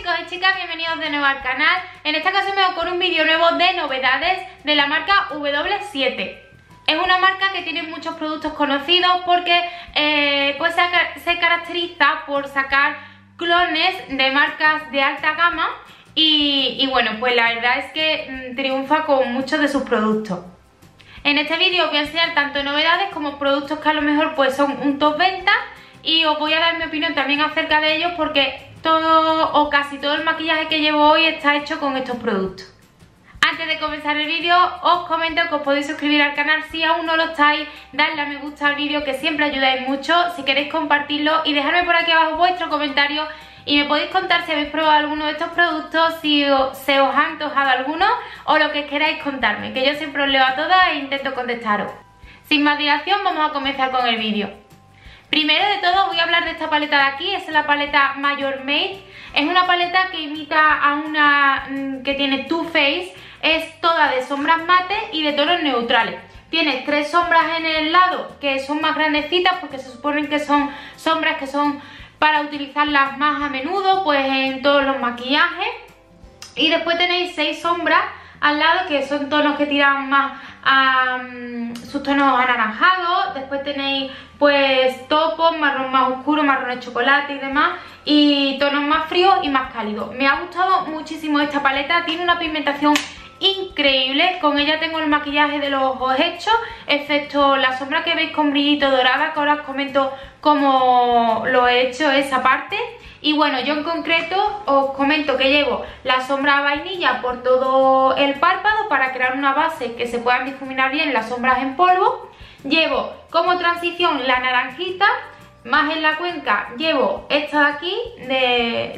chicos y chicas, bienvenidos de nuevo al canal. En esta ocasión me voy con un vídeo nuevo de novedades de la marca W7. Es una marca que tiene muchos productos conocidos porque pues se caracteriza por sacar clones de marcas de alta gama y bueno, pues la verdad es que triunfa con muchos de sus productos. En este vídeo os voy a enseñar tanto novedades como productos que a lo mejor pues son un top venta y os voy a dar mi opinión también acerca de ellos porque todo o casi todo el maquillaje que llevo hoy está hecho con estos productos. Antes de comenzar el vídeo os comento que os podéis suscribir al canal si aún no lo estáis, darle a me gusta al vídeo que siempre ayudáis mucho, si queréis compartirlo y dejarme por aquí abajo vuestro comentario y me podéis contar si habéis probado alguno de estos productos, si se os ha antojado alguno o lo que queráis contarme, que yo siempre os leo a todas e intento contestaros. Sin más dilación vamos a comenzar con el vídeo. Primero de todo voy a hablar de esta paleta de aquí, es la paleta Major Made. Es una paleta que imita a una que tiene Too Faced, es toda de sombras mate y de tonos neutrales. Tiene tres sombras en el lado que son más grandecitas porque se suponen que son sombras que son para utilizarlas más a menudo, pues en todos los maquillajes. Y después tenéis 6 sombras al lado que son tonos que tiran más a sus tonos anaranjados. Después tenéis pues topos, marrón más oscuro, marrón de chocolate y demás, y tonos más fríos y más cálidos. Me ha gustado muchísimo esta paleta, tiene una pigmentación increíble. Con ella tengo el maquillaje de los ojos hecho, excepto la sombra que veis con brillito dorada, que ahora os comento cómo lo he hecho esa parte. Y bueno, yo en concreto os comento que llevo la sombra vainilla por todo el párpado para crear una base que se puedan difuminar bien las sombras en polvo. Llevo como transición la naranjita, más en la cuenca llevo esta de aquí, de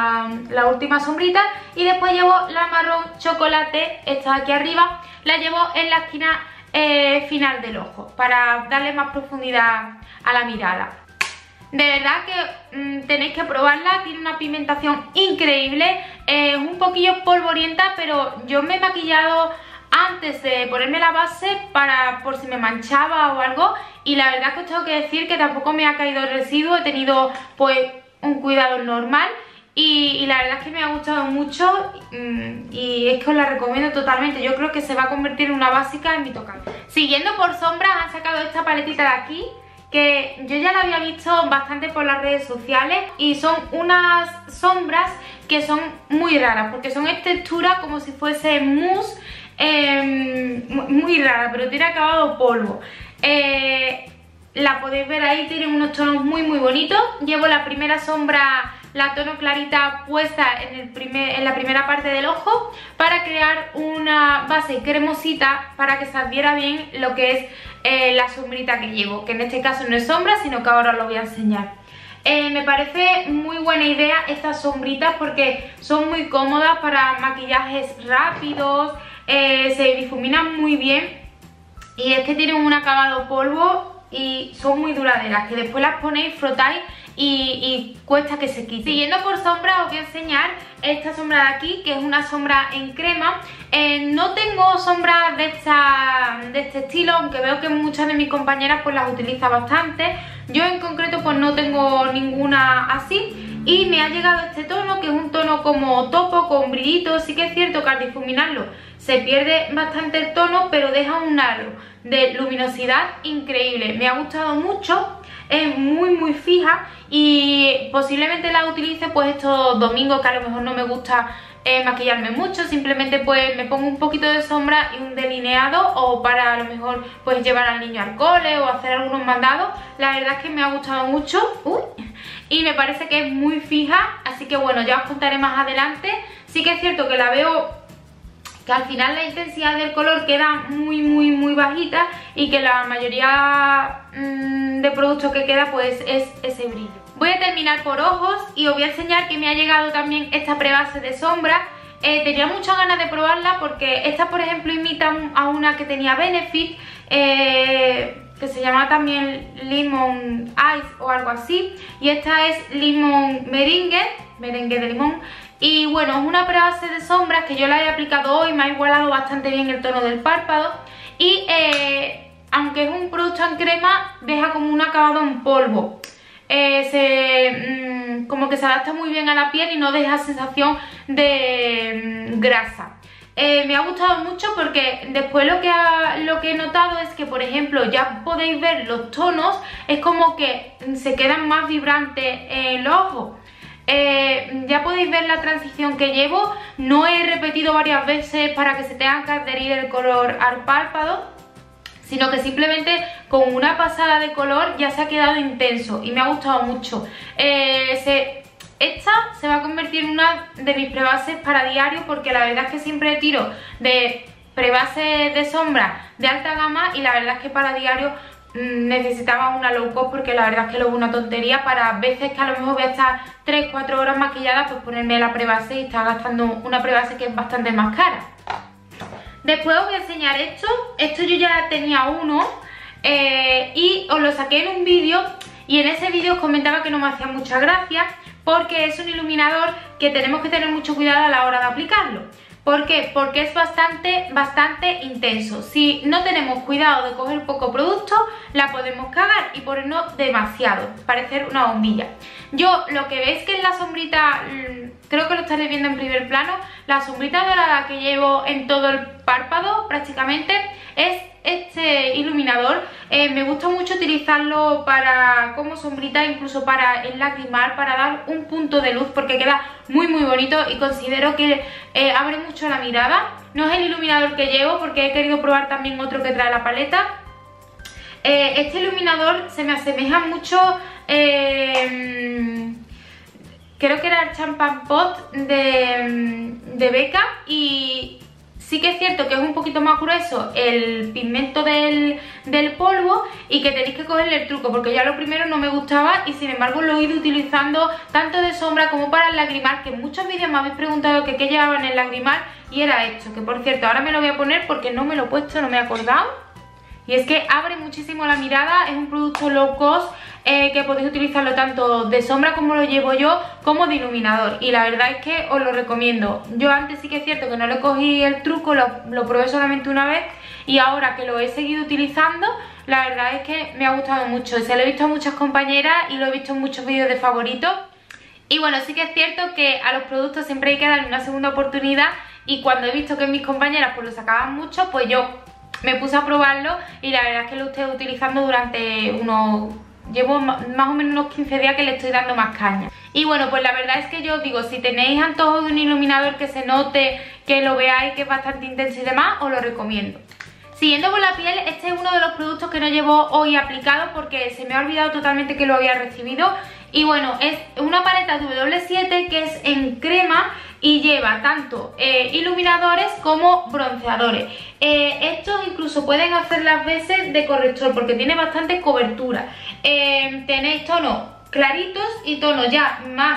la última sombrita, y después llevo la marrón chocolate, esta de aquí arriba, la llevo en la esquina final del ojo, para darle más profundidad a la mirada. De verdad que tenéis que probarla, tiene una pigmentación increíble, es un poquillo polvorienta, pero yo me he maquillado antes de ponerme la base por si me manchaba o algo, y la verdad que os tengo que decir que tampoco me ha caído el residuo, he tenido pues un cuidado normal y la verdad es que me ha gustado mucho y es que os la recomiendo totalmente. Yo creo que se va a convertir en una básica en mi tocado. Siguiendo por sombras, han sacado esta paletita de aquí que yo ya la había visto bastante por las redes sociales y son unas sombras que son muy raras porque son en textura como si fuese mousse, muy rara, pero tiene acabado polvo. La podéis ver ahí, tiene unos tonos muy bonitos. Llevo la primera sombra, la tono clarita, puesta en la primera parte del ojo para crear una base cremosita para que se adhiera bien lo que es la sombrita que llevo, que en este caso no es sombra, sino que ahora os lo voy a enseñar. Me parece muy buena idea estas sombritas porque son muy cómodas para maquillajes rápidos, se difuminan muy bien y es que tienen un acabado polvo y son muy duraderas, que después las ponéis, frotáis y cuesta que se quite. Siguiendo por sombra os voy a enseñar esta sombra de aquí, que es una sombra en crema. No tengo sombras de este estilo, aunque veo que muchas de mis compañeras pues las utiliza bastante. Yo en concreto pues no tengo ninguna así y me ha llegado este tono, que es un tono como topo con brillito. Sí que es cierto que al difuminarlo se pierde bastante el tono, pero deja un halo de luminosidad increíble. Me ha gustado mucho, es muy fija y posiblemente la utilice pues estos domingos que a lo mejor no me gusta maquillarme mucho, simplemente pues me pongo un poquito de sombra y un delineado, o para a lo mejor pues llevar al niño al cole o hacer algunos mandados. La verdad es que me ha gustado mucho y me parece que es muy fija, así que bueno, ya os contaré más adelante. Sí que es cierto que la veo que al final la intensidad del color queda muy bajita y que la mayoría de productos que queda pues es ese brillo. Voy a terminar por ojos y os voy a enseñar que me ha llegado también esta prebase de sombra. Tenía muchas ganas de probarla porque esta por ejemplo imita a una que tenía Benefit, que se llama también Lemon Ice o algo así, y esta es Limón Merengue de limón. Y bueno, es una prebase de sombras que yo la he aplicado hoy, me ha igualado bastante bien el tono del párpado y aunque es un producto en crema, deja como un acabado en polvo. Como como que se adapta muy bien a la piel y no deja sensación de grasa. Me ha gustado mucho porque después lo que he notado es que, por ejemplo, ya podéis ver los tonos, es como que se quedan más vibrantes en los ojos. Ya podéis ver la transición que llevo, no he repetido varias veces para que se tenga que adherir el color al párpado, sino que simplemente con una pasada de color ya se ha quedado intenso y me ha gustado mucho. Esta se va a convertir en una de mis prebases para diario, porque la verdad es que siempre tiro de prebases de sombra de alta gama y la verdad es que para diario necesitaba una low cost, porque la verdad es que lo veo una tontería para veces que a lo mejor voy a estar 3-4 horas maquillada, pues ponerme la prebase y estar gastando una prebase que es bastante más cara. Después os voy a enseñar esto yo ya tenía uno y os lo saqué en un vídeo y en ese vídeo os comentaba que no me hacía mucha gracia porque es un iluminador que tenemos que tener mucho cuidado a la hora de aplicarlo. ¿Por qué? Porque es bastante intenso. Si no tenemos cuidado de coger poco producto, la podemos cagar y ponernos demasiado, parecer una bombilla. Yo lo que veis que en la sombrita, creo que lo estaréis viendo en primer plano, la sombrita dorada que llevo en todo el párpado prácticamente es este iluminador. Me gusta mucho utilizarlo como sombrita, incluso para enlagrimar, para dar un punto de luz, porque queda muy bonito y considero que abre mucho la mirada. No es el iluminador que llevo porque he querido probar también otro que trae la paleta. Este iluminador se me asemeja mucho, creo que era el Champagne Pot de Becca, y sí que es cierto que es un poquito más grueso el pigmento del polvo y que tenéis que cogerle el truco, porque ya lo primero no me gustaba y sin embargo lo he ido utilizando tanto de sombra como para el lagrimal, que en muchos vídeos me habéis preguntado que qué llevaba en el lagrimal y era esto, que por cierto ahora me lo voy a poner porque no me lo he puesto, no me he acordado. Y es que abre muchísimo la mirada, es un producto low cost que podéis utilizarlo tanto de sombra como lo llevo yo, como de iluminador. Y la verdad es que os lo recomiendo. Yo antes sí que es cierto que no le cogí el truco, lo probé solamente una vez y ahora que lo he seguido utilizando, la verdad es que me ha gustado mucho. Se lo he visto a muchas compañeras y lo he visto en muchos vídeos de favoritos. Y bueno, sí que es cierto que a los productos siempre hay que darle una segunda oportunidad y cuando he visto que mis compañeras pues lo sacaban mucho, pues yo me puse a probarlo y la verdad es que lo estoy utilizando durante llevo más o menos unos 15 días que le estoy dando más caña. Y bueno, pues la verdad es que yo os digo, si tenéis antojo de un iluminador que se note, que lo veáis que es bastante intenso y demás, os lo recomiendo. Siguiendo con la piel, este es uno de los productos que no llevo hoy aplicado porque se me ha olvidado totalmente que lo había recibido. Y bueno, es una paleta de W7 que es en crema y lleva tanto iluminadores como bronceadores. Estos incluso pueden hacer las veces de corrector porque tiene bastante cobertura. Tenéis tonos claritos y tonos ya más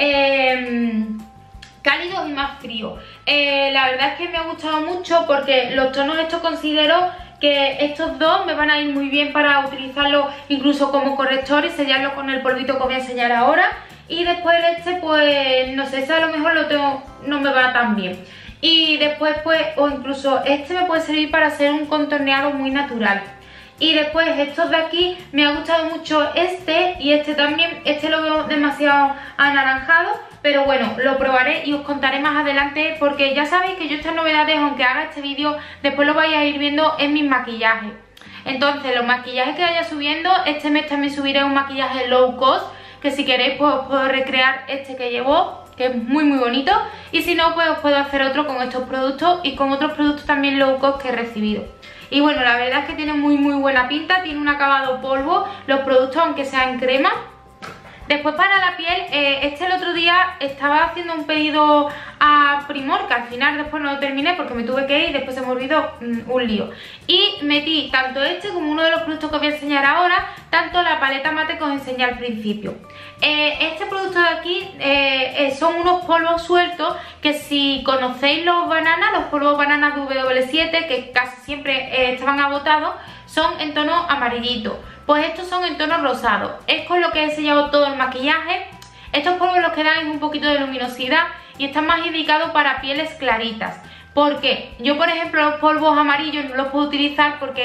cálidos y más fríos. La verdad es que me ha gustado mucho porque los tonos estos considero que estos dos me van a ir muy bien para utilizarlo incluso como corrector y sellarlo con el polvito que os voy a enseñar ahora. Y después este pues no sé, ese a lo mejor no me va tan bien. Y después pues, o incluso este me puede servir para hacer un contorneado muy natural. Y después estos de aquí me ha gustado mucho este y este también. Este lo veo demasiado anaranjado, pero bueno, lo probaré y os contaré más adelante porque ya sabéis que yo estas novedades, aunque haga este vídeo, después lo vais a ir viendo en mis maquillajes. Entonces los maquillajes que vaya subiendo, este mes también subiré un maquillaje low cost, que si queréis pues os puedo recrear este que llevo, que es muy bonito, y si no pues os puedo hacer otro con estos productos y con otros productos también low cost que he recibido. Y bueno, la verdad es que tiene muy buena pinta, tiene un acabado polvo, los productos aunque sean crema. Después para la piel, el otro día estaba haciendo un pedido a Primor, que al final después no lo terminé porque me tuve que ir y después se me olvidó un lío. Y metí tanto este como uno de los productos que os voy a enseñar ahora, tanto la paleta mate que os enseñé al principio. Este producto de aquí son unos polvos sueltos que si conocéis los polvos bananas de W7, que casi siempre estaban agotados, son en tono amarillito. Pues estos son en tono rosado. Es con lo que he sellado todo el maquillaje. Estos polvos los que dan es un poquito de luminosidad y están más indicados para pieles claritas. Porque yo, por ejemplo, los polvos amarillos no los puedo utilizar porque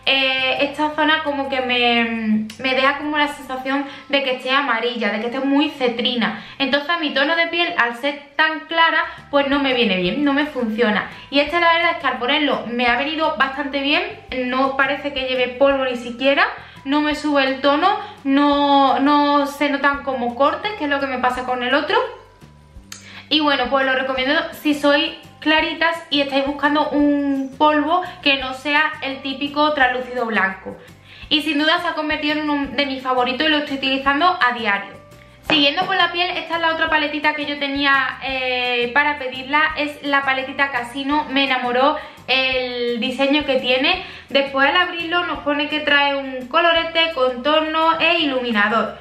esta zona como que me deja como la sensación de que esté amarilla, de que esté muy cetrina. Entonces a mi tono de piel, al ser tan clara, pues no me viene bien, no me funciona. Y este la verdad es que al ponerlo me ha venido bastante bien, no parece que lleve polvo ni siquiera. No me sube el tono, no se notan como cortes, que es lo que me pasa con el otro. Y bueno, pues lo recomiendo si sois claritas y estáis buscando un polvo que no sea el típico translúcido blanco. Y sin duda se ha convertido en uno de mis favoritos y lo estoy utilizando a diario. Siguiendo con la piel, esta es la otra paletita que yo tenía para pedirla. Es la paletita Casino, me enamoró el diseño que tiene. Después al abrirlo nos pone que trae un colorete, contorno e iluminador.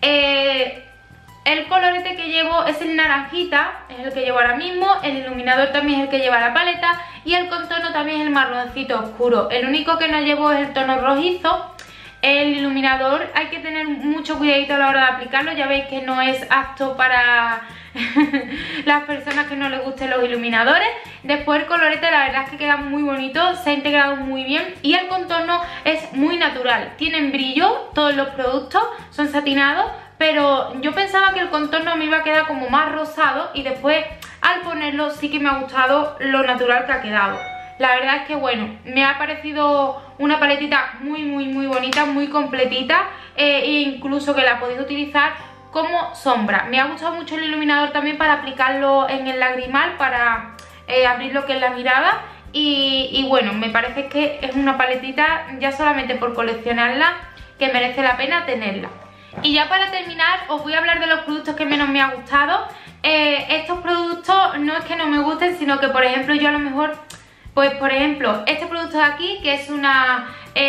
El colorete que llevo es el naranjita, es el que llevo ahora mismo. El iluminador también es el que lleva la paleta. Y el contorno también es el marroncito oscuro. El único que no llevo es el tono rojizo. El iluminador hay que tener mucho cuidadito a la hora de aplicarlo. Ya veis que no es apto para las personas que no les gusten los iluminadores. Después el colorete la verdad es que queda muy bonito, se ha integrado muy bien. Y el contorno es muy natural, tienen brillo todos los productos, son satinados. Pero yo pensaba que el contorno me iba a quedar como más rosado y después al ponerlo sí que me ha gustado lo natural que ha quedado. La verdad es que bueno, me ha parecido una paletita muy bonita, muy completita, e incluso que la podéis utilizar como sombra. Me ha gustado mucho el iluminador también para aplicarlo en el lagrimal, para abrir lo que es la mirada. Y bueno, me parece que es una paletita ya solamente por coleccionarla que merece la pena tenerla. Y ya para terminar os voy a hablar de los productos que menos me ha gustado. Estos productos no es que no me gusten, sino que por ejemplo yo a lo mejor, pues por ejemplo este producto de aquí, que es una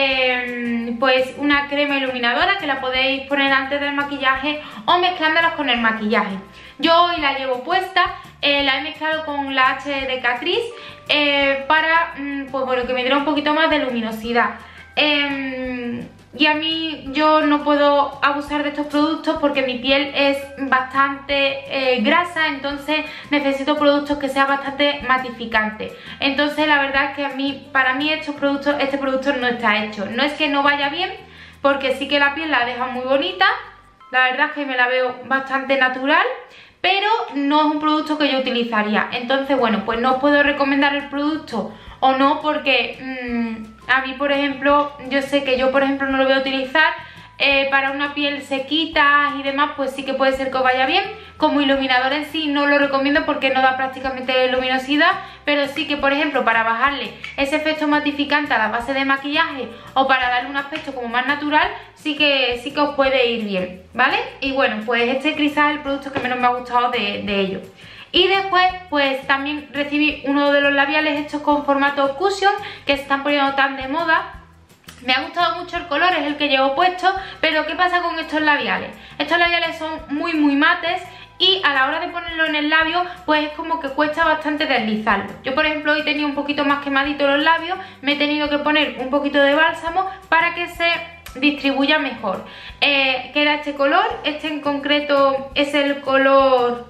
crema iluminadora, que la podéis poner antes del maquillaje o mezclándolas con el maquillaje. Yo hoy la llevo puesta, la he mezclado con la H de Catrice para pues bueno, que me diera un poquito más de luminosidad. Y a mí yo no puedo abusar de estos productos porque mi piel es bastante grasa, entonces necesito productos que sean bastante matificantes. Entonces la verdad es que para mí este producto no está hecho. No es que no vaya bien, porque sí que la piel la deja muy bonita, la verdad es que me la veo bastante natural, pero no es un producto que yo utilizaría. Entonces bueno, pues no os puedo recomendar el producto o no, porque a mí por ejemplo, yo sé que yo por ejemplo no lo voy a utilizar. Para una piel sequita y demás, pues sí que puede ser que os vaya bien. Como iluminador en sí no lo recomiendo porque no da prácticamente luminosidad, pero sí que por ejemplo para bajarle ese efecto matificante a la base de maquillaje o para darle un aspecto como más natural, sí que os puede ir bien, ¿vale? Y bueno, pues este quizás es el producto que menos me ha gustado de ellos. Y después pues también recibí uno de los labiales hechos con formato cushion, que se están poniendo tan de moda. Me ha gustado mucho el color, es el que llevo puesto, pero ¿qué pasa con estos labiales? Estos labiales son muy mates y a la hora de ponerlo en el labio pues es como que cuesta bastante deslizarlo. Yo por ejemplo hoy tenía un poquito más quemadito los labios, me he tenido que poner un poquito de bálsamo para que se distribuya mejor. Queda este color, este en concreto es el color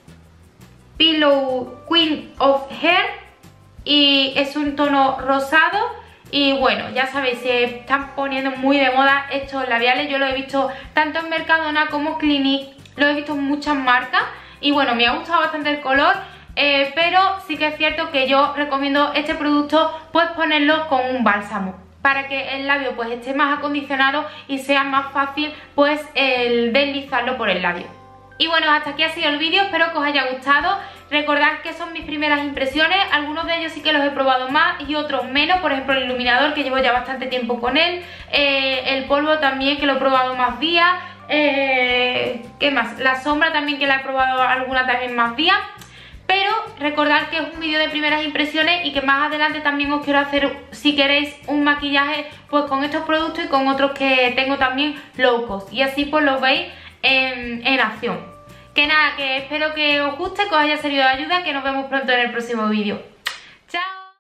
Pillow Queen of Hair y es un tono rosado. Y bueno, ya sabéis, se están poniendo muy de moda estos labiales. Yo lo he visto tanto en Mercadona como Clinique, lo he visto en muchas marcas. Y bueno, me ha gustado bastante el color, pero sí que es cierto que yo recomiendo este producto pues ponerlo con un bálsamo, para que el labio pues esté más acondicionado y sea más fácil pues el deslizarlo por el labio. Y bueno, hasta aquí ha sido el vídeo, espero que os haya gustado. Recordad que son mis primeras impresiones, algunos de ellos sí que los he probado más y otros menos. Por ejemplo el iluminador, que llevo ya bastante tiempo con él, el polvo también, que lo he probado más días, ¿qué más? La sombra también, que la he probado alguna también más días. Pero recordad que es un vídeo de primeras impresiones y que más adelante también os quiero hacer, si queréis, un maquillaje pues con estos productos y con otros que tengo también low cost, y así pues los veis en acción. Que nada, que espero que os guste, que os haya servido de ayuda, que nos vemos pronto en el próximo vídeo.